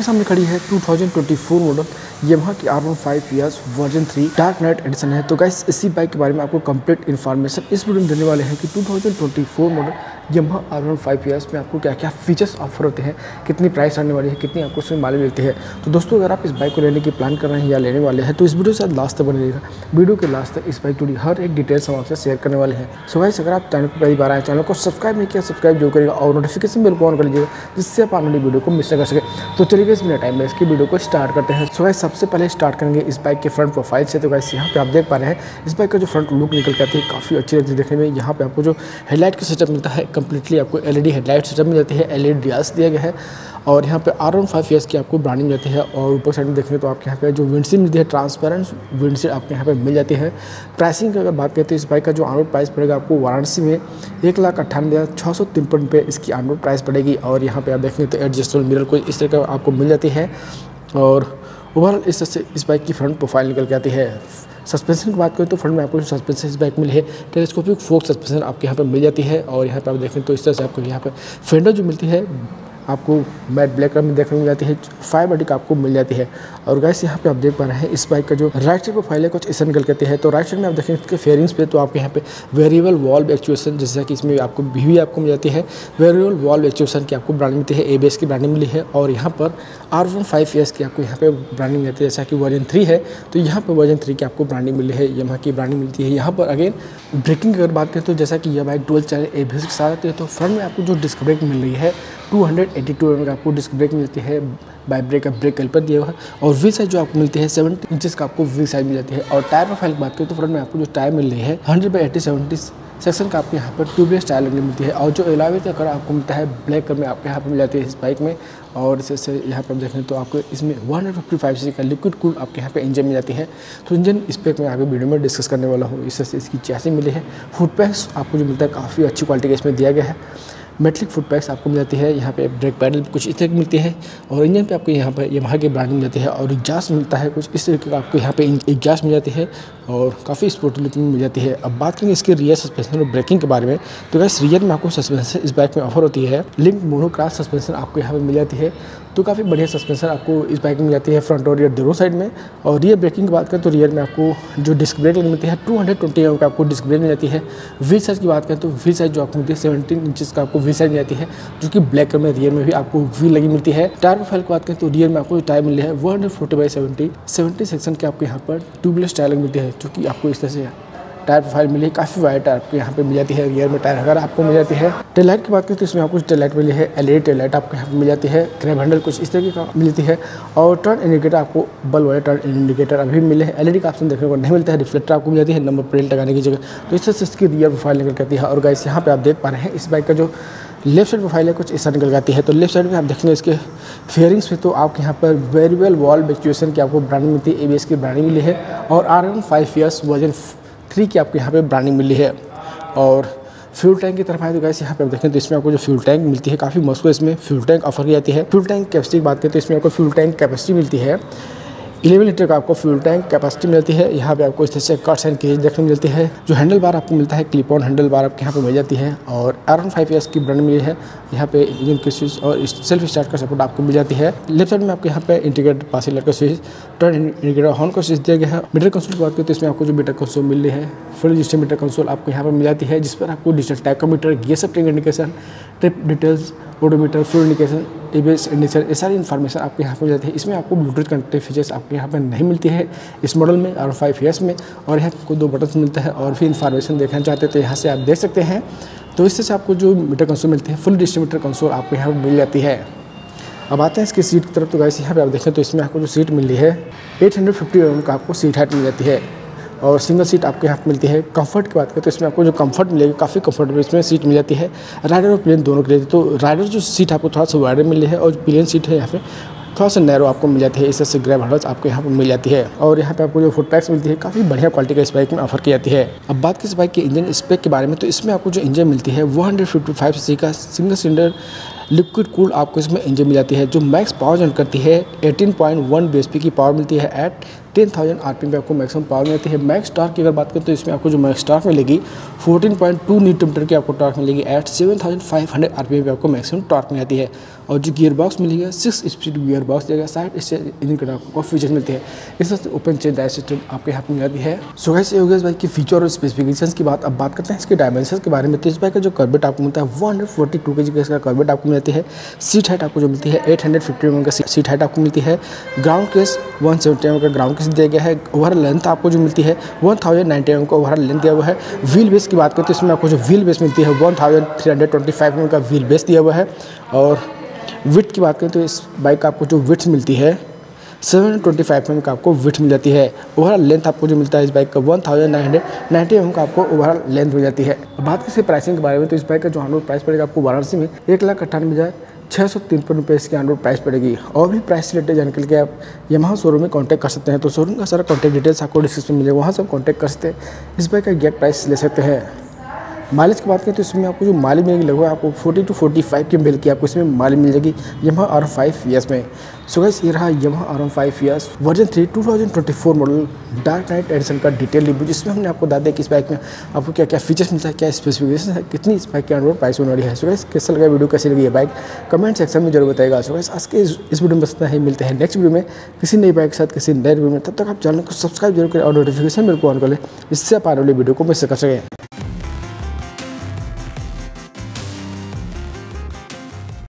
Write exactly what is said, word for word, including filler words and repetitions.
आपके सामने खड़ी है two thousand twenty four model Yamaha की R one five plus version three dark knight edition है। तो गाइस इसी बाइक के बारे में आपको कंप्लीट इन्फॉर्मेशन इस वीडियो में देने वाले हैं कि two thousand twenty four model Yamaha R one five plus में आपको क्या क्या फीचर्स ऑफर होते हैं, कितनी प्राइस आने वाली है, कितनी आपको उसमें माइलेज मिलती है। तो दोस्तों अगर आप इस बाइक को लेने की प्लान कर रहे हैं या लेने वाले हैं तो इस वीडियो से लास्ट तक बने रहिएगा। वीडियो के लास्ट तक इस बाइक जुड़ी हर एक डिटेल्स हम आपसे शेयर करने वाले हैं। सो गाइस अगर आप चैनल पर पहली बार आए, चैनल को सब्सक्राइब नहीं किया सब्सक्राइब जो करेगा और नोटिफिकेशन बेल को ऑन कर लीजिएगा जिससे आप आने वाली वीडियो को मिस न कर सके। तो चलिए इस टाइम में इसकी वीडियो को स्टार्ट करते हैं। सो गाइस सबसे पहले स्टार्ट करेंगे इस बाइक के फ्रंट प्रोफाइल से। तो गाइस यहाँ पे आप देख पा रहे हैं इस बाइक का जो फ्रंट लुक निकल के आती है काफ़ी अच्छी लगती है देखने में। यहाँ पे आपको जो हेडलाइट का सेटअप मिलता है कंप्लीटली आपको एलईडी हेडलाइट सेटअप मिल जाती है, एलईडी डियास दिया गया है और यहाँ पे आर वन फाइव ईयर्स की आपको ब्रांडिंग मिल जाती है। और ऊपर साइड में देखेंगे तो आपके यहाँ पे जो विंडशील्ड मिलती है ट्रांसपेरेंट विंडशील्ड आपके यहाँ पे मिल जाती है। प्राइसिंग की अगर बात करते हैं इस बाइक का जो ऑन प्राइस पड़ेगा आपको वाराणसी में एक लाख अट्ठानवे हज़ार छः सौ तिरपन रुपये इसकी ऑन प्राइस पड़ेगी। और यहाँ पे आप देखेंगे तो एडजस्टेबल मिरर कोई इस तरह का आपको मिल जाती है और ओवरऑल इस तरह से इस बाइक की फ्रंट प्रोफाइल निकल के आती है। सस्पेंशन की बात करें तो फ्रंट में आपको जो सस्पेंशन इस बाइक मिली है टेलीस्कोपिक फोक सस्पेंशन आपके यहाँ पे मिल जाती है। और यहाँ पे आप देखें तो इस तरह से आपको यहाँ पे फेंडर जो मिलती है आपको मैट ब्लैक कलर में देखने मिल जाती है, फाइव बॉडी का आपको मिल जाती है। और गाइस यहाँ पे आप देख पा रहे हैं इस बाइक का जो राइट साइड प्रोफाइल है कुछ इस निकल करती है। तो राइट साइड में आप देखें इसके फेयरिंग्स पे तो आपके यहाँ पे वेरिएबल वॉल्व एक्चुएशन जैसा कि इसमें आपको भी, भी आपको मिल जाती है। वेरिएबल वॉल्व एक्चुएशन की आपको ब्रांडिंग मिलती है, एबीएस की ब्रांडिंग मिली है। और यहाँ पर आर वन फाइव ईयर्स की आपको यहाँ पे ब्रांडिंग मिलती है जैसा कि वर्जन थ्री है तो यहाँ पर वर्जन थ्री की आपको ब्रांडिंग मिली है, यामाहा की ब्रांडिंग मिलती है। यहाँ पर अगेन ब्रेकिंग की अगर बात करें तो जैसा कि यह बाइक डुअल चैनल एबीएस के साथ आती है तो फ्रंट में आपको जो डिस्क ब्रेक मिल रही है टू एटी टू एम का आपको डिस्क ब्रेक मिलती है, बाई ब्रेक का ब्रेक कैलिपर दिया हुआ है। और व्हील साइज जो आपको मिलती है सेवेंटी इंचेस का आपको व्हील साइज मिल जाती है। और टायर प्रोफाइल की बात करें तो फ्रंट में आपको जो टायर मिल रही है hundred by eighty seventy section का आपको यहाँ पर ट्यूबलेस टायर लगने मिलती है। और जो एलॉय का कलर आपको मिलता है ब्लैक कलर में आपके यहाँ पर मिल जाती है इस बाइक में। और इससे यहाँ पर आप देखें तो आपको इसमें वन फिफ्टी फाइव सी का लिक्विड कूल आपके यहाँ पे इंजन मिल जाती है। तो इंजन स्पेक में आगे वीडियो में डिस्कस करने वाला हूँ। इससे से इसकी चैसी मिली है, फुट पैड्स आपको जो मिलता है काफ़ी अच्छी क्वालिटी का इसमें दिया गया है। मेटलिक फुट पैड्स आपको मिल जाती है, यहाँ पे ब्रेक पैडल कुछ इस तरह की मिलती है। और इंजन पे आपको यहाँ पर यामाहा की ब्रांडिंग मिल जाती है और एग्जॉस्ट मिलता है कुछ इस तरीके का आपको यहाँ पे एग्जॉस्ट मिल जाती है और काफ़ी स्पोर्टी लुक में मिल जाती है। अब बात करेंगे इसके रियर सस्पेंशन और ब्रेकिंग के बारे में तो गाइस रियर में आपको सस्पेंशन इस बाइक में ऑफर होती है, लिंक मोनोक्रॉस सस्पेंशन आपको यहाँ पर मिल जाती है। तो काफ़ी बढ़िया सस्पेंशन आपको इस बाइक में मिल जाती है फ्रंट और रियर दोनों साइड में। और रियर ब्रेकिंग की बात करें तो रियर में आपको जो डिस्क ब्रेक मिलती है टू ट्वेंटी एम का आपको डिस्क ब्रेक मिल जाती है। व्हील साइज की बात करें तो व्हील साइज जो आपको मिलती है सेवनटीन इंचेस का आपको व्हील साइज मिल जाती है जो कि ब्लैक कलर में रियर में भी आपको व्हील लगी मिलती है। टायर प्रोफाइल की बात करें तो रियर में आपको टायर मिल रही है one forty by seventy seventy section के आपको यहाँ पर ट्यूबलेस टायर लगी मिलती है जो कि आपको इस तरह से टायर प्रोफाइल मिली है। काफ़ी वाइड टायर आपको यहाँ पे मिल जाती है, रियर में टायर अगर आपको मिल जाती है। टेल लाइट की बात करें तो इसमें आपको टेल लाइट मिली है, एलईडी टेल लाइट आपको यहाँ पे मिल जाती है, ग्रैब हैंडल कुछ इस तरीके का मिलती है। और टर्न इंडिकेटर आपको बल्ब वाले टर्न इंडिकेटर अभी मिले हैं, एलईडी का ऑप्शन देखने को नहीं मिलता है, रिफ्लेक्टर आपको मिल जाती है नंबर प्लेट लगाने की जगह। तो इस तरह से इसकी रियर प्रोफाइल निकल करती है। और गाइस यहाँ पे आप देख पा रहे हैं इस बाइक का जो लेफ्ट साइड प्रोफाइल है कुछ ऐसा निकल जाती है। तो लेफ्ट साइड में आप देखेंगे इसके फेयरिंग्स पे तो आपके यहाँ पर वेरिएबल वॉल्व एक्चुएशन की आपको ब्रांडिंग मिलती है, एबीएस की ब्रांडिंग मिली है। और R one five years version three की आपको यहाँ पे ब्रांडिंग मिली है। और फ्यूल टैंक की तरफ आए तो गाइस यहाँ पे आप देखें तो इसमें आपको जो फ्यूल टैंक मिलती है काफ़ी मस्त इसमें फ्यूल टैंक ऑफर की जाती है। फ्यूल टैंक कैपेसिटी की बात करें तो इसमें आपको फ्यूल टैंक कैपेसिटी मिलती है इलेवन लीटर का आपको फ्यूल टैंक कैपेसिटी मिलती है। यहाँ पे आपको इस तरह से कट्स एंड केज देखने मिलती है। जो हैंडल बार आपको मिलता है क्लिप ऑन हैंडल बार आपके यहाँ पे मिल जाती है। और आर वन फाइव ईयर्स की ब्रांड मिली है। यहाँ पे इंजन की स्विच और सेल्फ स्टार्ट का सपोर्ट आपको मिल जाती है। लेफ्ट साइड में आपके यहाँ पे इंटीग्रेटेड पासिंग लाइट का स्विच, टर्न इंडिकेटर, हॉर्न का स्विच दिया गया है। मीटर कंसोल की बात करें तो इसमें आपको जो मीटर कंसोल मिल रही है फुल डिजिटल मीटर कंसोल आपको यहाँ पर मिल जाती है जिस पर आपको digital tachometer, gear shifting indication, trip details, odometer, fuel indication, ABS indication ये सारी इन्फॉर्मेशन आपको यहाँ पर मिल जाती है। इसमें आपको ब्लूटूथ कनेक्टिव फीचर्स आपको यहाँ पर नहीं मिलती है इस मॉडल में आर फाइव ईयर्स में। और यहाँ आपको दो बटन मिलता है और भी इन्फॉर्मेशन देखना चाहते हैं तो यहाँ से आप देख सकते हैं। तो इससे से आपको जो मीटर कंसोल मिलती है फुल डिस्ट्रीब्यूटर कंसोल आपको यहाँ पर मिल जाती है। अब आते हैं इसकी सीट की तरफ तो गाइस यहाँ पे आप देखें तो इसमें आपको जो सीट मिल रही है एट फिफ्टी एम का आपको सीट हाइट मिल जाती है। और सिंगल सीट आपको यहाँ पे मिलती है। कंफर्ट की बात करें तो इसमें आपको जो कंफर्ट मिलेगी काफ़ी कंफर्टेबल इसमें सीट मिल जाती है राइडर और प्लेन दोनों के लिए। तो राइडर जो सीट आपको थोड़ा सा वाइडर मिल रही है और प्लेन सीट है यहाँ पे थोड़ा सा नैरो आपको मिल जाती है। इस तरह से ग्रैब हैंडल्स आपको यहाँ पर मिल जाती है। और यहाँ पे आपको जो फुट पैड्स मिलती है काफ़ी बढ़िया क्वालिटी का इस बाइक में ऑफर की जाती है। अब बात की इस बाइक के इंजन स्पेक के बारे में तो इसमें आपको जो इंजन मिलती है वन फिफ्टी फाइव सी का सिंगल सिलेंडर लिक्विड कूल आपको इसमें इंजन मिल जाती है जो मैक्स पावर जनरेट करती है एटीन पॉइंट वन बीएचपी की पावर मिलती है एट टेन थाउजेंड आरपीएम पे आपको मैक्सिमम पावर मिलती है। मैक्स टॉर्क की अगर बात करें तो इसमें आपको जो मैक्स टॉर्क मिलेगी fourteen point two newton metre की आपको टॉर्क मिलेगी at seven thousand five hundred RPM पे आपको मैक्सिमम टॉर्क मिल जाती है। और जो गियर बॉक्स मिलेगा सिक्स स्पीड गियर बॉक्स देगा, साइड इससे इंजन के आपको फीचर्स मिलते हैं। इस तरह से ओपन चेन ड्राइव सिस्टम आपके यहाँ पे मिल जाती है। सो गाइस ये हो गया इस बाइक की फीचर और स्पेसिफिकेशंस की बात। अब बात करते हैं इसके डायमेंशंस के बारे में। तो इस बाइक का जो कर्वेट आपको मिलता है वन फोर्टी टू के जी का इसका कर्वेट आपको मिलती है। सीट हाइट आपको जो मिलती है eight hundred fifty M M का सीट हाइट आपको मिलती है। Ground case one seventy M M का ग्राउंड केस दिया गया है। ओवरऑल लेंथ आपको जो मिलती है one thousand ninety M M का ओवरऑल लेंथ दिया हुआ है। व्हील बेस की बात करें तो इसमें आपको जो व्हील बेस मिलती है one thousand three hundred twenty five M M का व्हील बेस दिया हुआ है। और विड्थ की बात करें तो इस बाइक का आपको जो विड्थ मिलती है seven twenty five M M का आपको विड्थ मिल जाती है। ओवरऑल लेंथ आपको जो मिलता है इस बाइक का one thousand nine hundred ninety M M का आपको ओवरऑल लेंथ मिल जाती है। अब बात करें प्राइसिंग के बारे में तो इस बाइक का जो ऑन रोड प्राइस पड़ेगा आपको वाराणसी में एक लाख अट्ठानवे हज़ार छः सौ तिरपन रुपये इसकी ऑन रोड प्राइस पड़ेगी। और भी प्राइस रिलेटेड जानकारी के आप यमाहा शोरूम में कांटेक्ट कर सकते हैं। तो शोरूम का सारा कॉन्टैक्ट डिटेल्स आपको डिस्क्रिप्शन में मिलेगा, वहाँ से आप कॉन्टैक्ट कर सकते हैं, इस बाइक का गेट प्राइस ले सकते हैं। माइलेज की बात करें तो इसमें आपको जो माइलेज मिलेगी लगभग आपको फोर्टी टू फोर्टी फाइव की मिल की आपको इसमें माइलेज मिल जाएगी यमाहा आर फाइव ईयर्स में। सो गाइस ये रहा Yamaha R five years version three two thousand twenty four model dark knight edition का डिटेल रिव्यू, जिसमें हमने आपको बता दिया कि इस बाइक में आपको क्या क्या फीचर्स मिलता है, क्या स्पेसिफिकेशन है, कितनी इस बाइक की ऑन रोड प्राइस होने वाली है। सो गाइस कैसा लगा वीडियो, कैसी लगी है बाइक, कमेंट सेक्शन में जरूर बताएगा। सो गाइस आज के इस वीडियो में बस ही मिलते हैं नेक्स्ट वीडियो में किसी नई बाइक के साथ किसी नए रिव्यू में। तब तक आप चैनल को सब्सक्राइब जरूर करें और नोटिफिकेशन मेरे को ऑन कर लें, इससे आप आने वाली वीडियो को मिस कर सकें।